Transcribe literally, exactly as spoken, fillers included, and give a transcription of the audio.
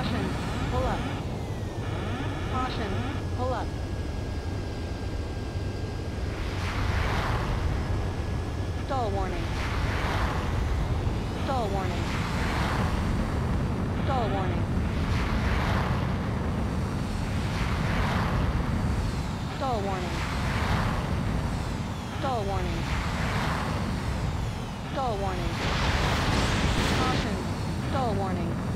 Caution, pull up. Caution, pull up. Stall warning. Stall warning. Stall warning. Stall warning. Stall warning. Stall warning. Caution, stall warning.